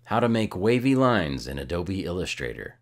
How to make wavy lines in Adobe Illustrator.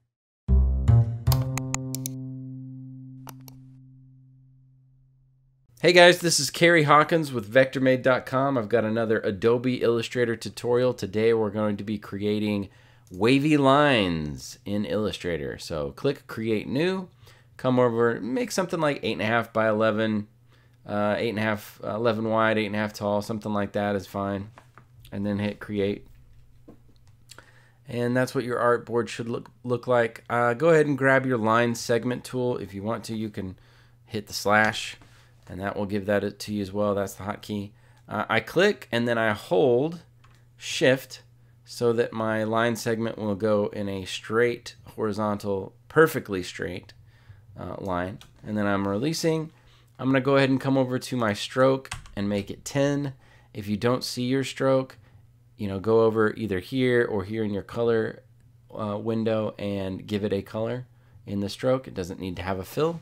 Hey guys, this is Kerry Hawkins with VectorMade.com. I've got another Adobe Illustrator tutorial. Today we're going to be creating wavy lines in Illustrator. So click Create New, come over, make something like 8.5 by 11, 8.5, 11 wide, 8.5 tall, something like that is fine. And then hit Create. And that's what your artboard should look like. Go ahead and grab your line segment tool. If you want to, you can hit the slash, and that will give that to you as well. That's the hotkey. I click and then I hold Shift so that my line segment will go in a straight, horizontal, perfectly straight line. And then I'm releasing. I'm going to go ahead and come over to my stroke and make it 10. If you don't see your stroke, go over either here or here in your color window and give it a color in the stroke. It doesn't need to have a fill.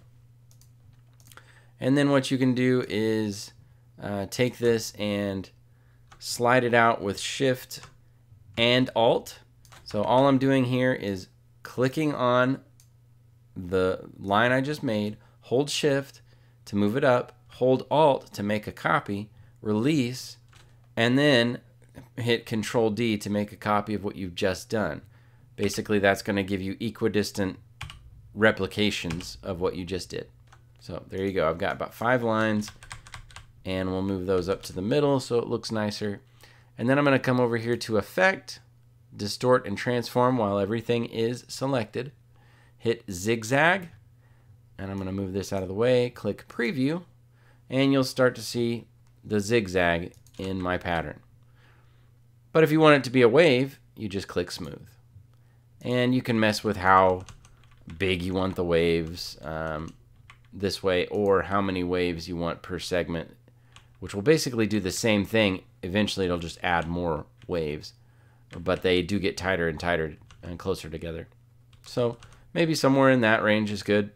And then what you can do is take this and slide it out with Shift and Alt. So all I'm doing here is clicking on the line I just made, hold Shift to move it up, hold Alt to make a copy, release, and then hit Control D to make a copy of what you've just done. Basically, that's going to give you equidistant replications of what you just did. So there you go. I've got about 5 lines, and we'll move those up to the middle so it looks nicer. And then I'm going to come over here to Effect, Distort and Transform while everything is selected. Hit Zigzag, and I'm going to move this out of the way. Click Preview, and you'll start to see the zigzag in my pattern. But if you want it to be a wave, you just click Smooth. And you can mess with how big you want the waves this way, or how many waves you want per segment, which will basically do the same thing. Eventually it'll just add more waves, but they do get tighter and tighter and closer together. So maybe somewhere in that range is good.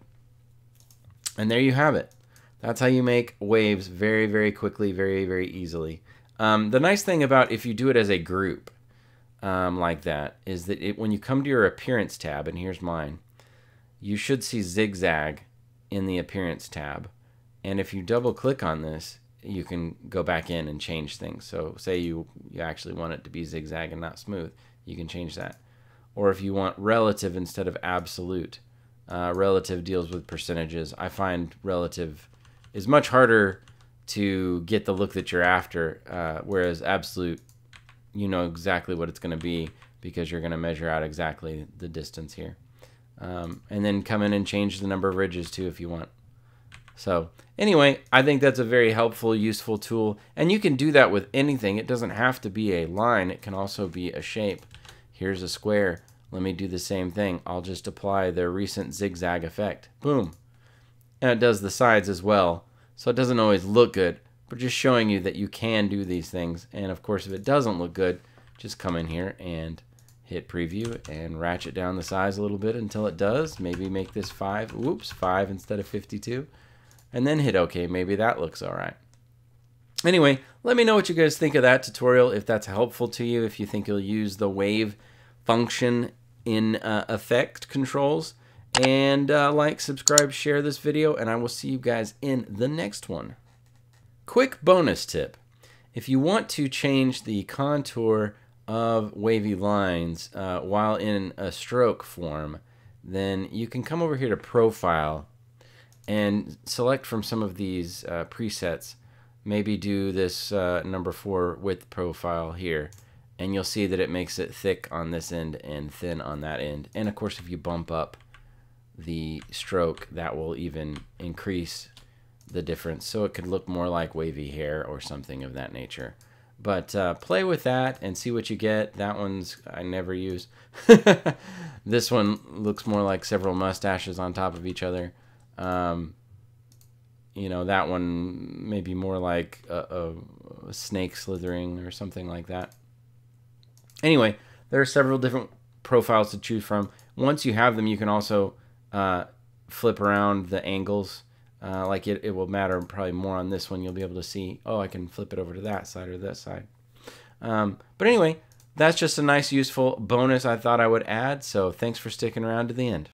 And there you have it. That's how you make waves very, very quickly, very, very easily. The nice thing about if you do it as a group like that is that when you come to your Appearance tab, and here's mine, you should see Zigzag in the Appearance tab. And if you double click on this, you can go back in and change things. So say you actually want it to be zigzag and not smooth, you can change that. Or if you want relative instead of absolute, relative deals with percentages. I find relative is much harder to get the look that you're after, whereas absolute, you know exactly what it's going to be because you're going to measure out exactly the distance here. And then come in and change the number of ridges too if you want. So anyway, I think that's a very helpful, useful tool, and you can do that with anything. It doesn't have to be a line. It can also be a shape. Here's a square. Let me do the same thing. I'll just apply the recent zigzag effect. Boom. And it does the sides as well. So it doesn't always look good, but just showing you that you can do these things. And of course, if it doesn't look good, just come in here and hit Preview and ratchet down the size a little bit until it does. Maybe make this 5. Whoops, 5 instead of 52. And then hit OK. Maybe that looks all right. Anyway, let me know what you guys think of that tutorial, if that's helpful to you, if you think you'll use the wave function in effect controls. And like, subscribe, share this video, and I will see you guys in the next one. Quick bonus tip. If you want to change the contour of wavy lines while in a stroke form, then you can come over here to Profile and select from some of these presets. Maybe do this number 4 width profile here, and you'll see that it makes it thick on this end and thin on that end. And of course, if you bump up the stroke, that will even increase the difference, so it could look more like wavy hair or something of that nature. But play with that and see what you get. That one's I never use. This one looks more like several mustaches on top of each other. That one maybe more like a snake slithering or something like that. Anyway, there are several different profiles to choose from. Once you have them, you can also flip around the angles. It will matter probably more on this one. You'll be able to see, oh, I can flip it over to that side or that side. But anyway, that's just a nice, useful bonus I thought I would add. So thanks for sticking around to the end.